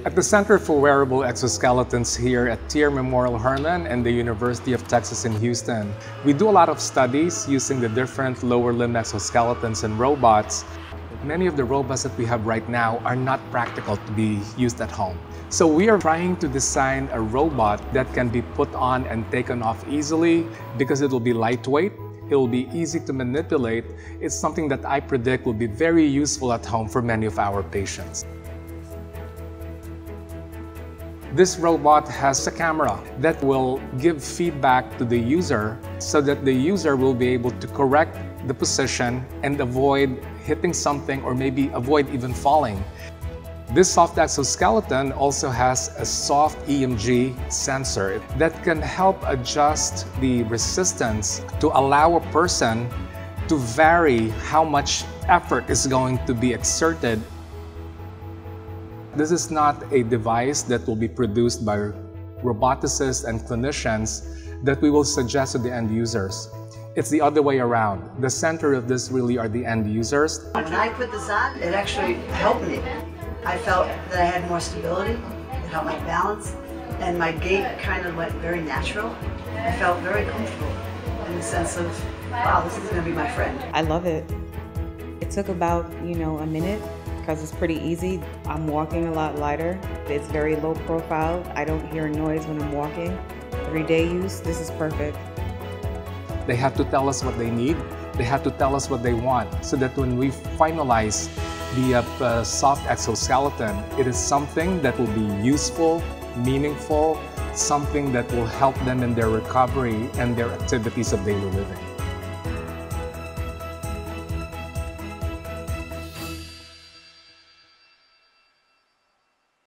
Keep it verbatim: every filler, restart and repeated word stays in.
At the Center for Wearable Exoskeletons here at T R Memorial Hermann and the University of Texas in Houston, we do a lot of studies using the different lower limb exoskeletons and robots. Many of the robots that we have right now are not practical to be used at home. So we are trying to design a robot that can be put on and taken off easily because it will be lightweight, it will be easy to manipulate. It's something that I predict will be very useful at home for many of our patients. This robot has a camera that will give feedback to the user so that the user will be able to correct the position and avoid hitting something or maybe avoid even falling. This soft exoskeleton also has a soft E M G sensor that can help adjust the resistance to allow a person to vary how much effort is going to be exerted. This is not a device that will be produced by roboticists and clinicians that we will suggest to the end users. It's the other way around. The center of this really are the end users. When I put this on, it actually helped me. I felt that I had more stability, it helped my balance, and my gait kind of went very natural. I felt very comfortable in the sense of, wow, this is going to be my friend. I love it. It took about, you know, a minute because it's pretty easy. I'm walking a lot lighter. It's very low profile. I don't hear noise when I'm walking. Everyday use, this is perfect. They have to tell us what they need. They have to tell us what they want so that when we finalize the uh, uh, soft exoskeleton, it is something that will be useful, meaningful, something that will help them in their recovery and their activities of daily living.